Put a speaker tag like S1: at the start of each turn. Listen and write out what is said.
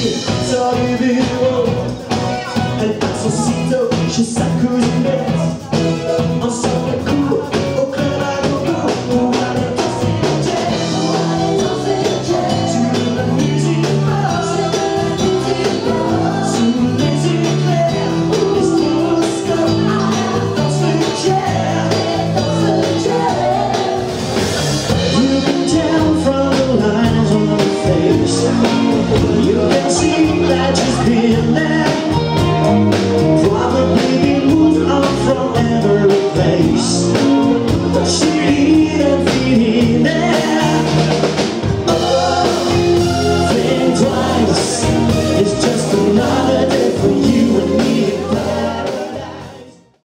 S1: Elle passe aussitôt chez sa cousine Bette. Ensemble court au club à gogo pour aller danser le jazz. Sur la musique forte, sous les éclairs, les stroboscopes, danse le jazz. You can tell from the lines on her face